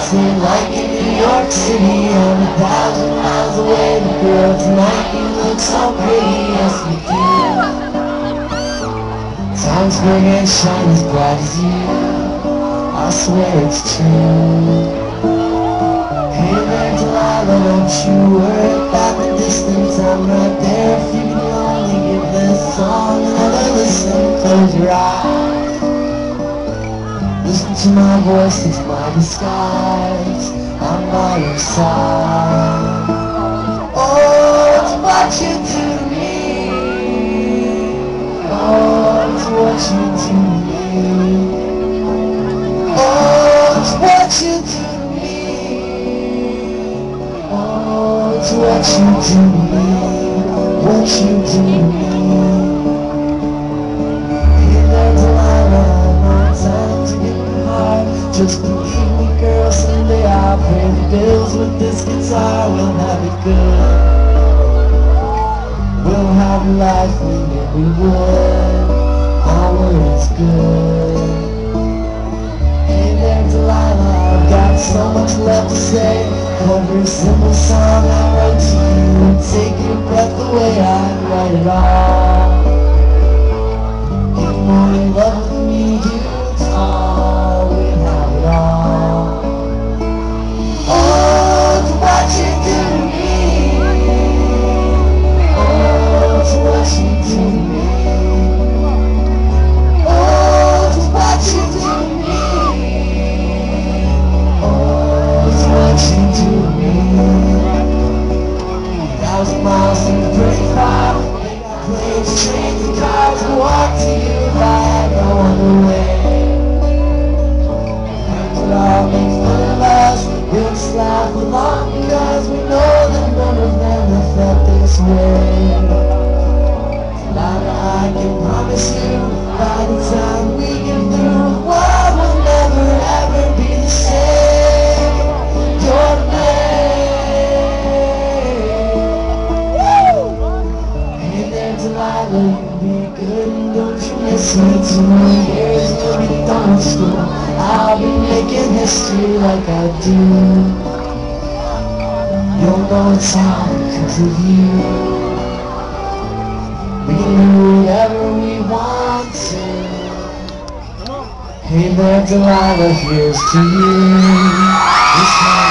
Say like in New York City, I'm 1,000 miles away, but girl, tonight you look so pretty, yes you do. Times Square ain't shine as bright as you, I swear it's true. Hey there Delilah, don't you worry about the distance, I'm right there if you can only give this song another listen. Close your eyes, listen to my voice, it's my disguise, I'm by your side. Oh, it's what you do to me, oh, it's what you do to me, oh, it's what you do to me, oh, it's what you do to me, what you do to me. Hey there Delilah, no time to get me hard, just believe me girl, someday I'll pay the bills with this guitar. We'll have it good, we'll have a life we never would, our word is good. Hey there Delilah, I've got so much left to say, every simple song I wrote to you would take your breath away, I'd write it all. You want in love with me, it's all, we'd have it all. Oh, it's what you do to me, oh, it's what you do to me, oh, it's what you do to me, oh, it's what you do to me. 1,000 miles seems pretty far, planes, trains, and cars will walk to you if I had no other way. And it all makes fun of us, we'll just laugh along because we know that none of them have felt this way. Delilah, I can promise you, by the time we get through, the world will never ever be the same. You're the man. Hey there Delilah, you be good and don't you miss me. 2 more years and you'll be done with school, I'll be making history like I do. You'll know it's all because of you. We can do whatever we want to. Hey there Delilah, here's to you.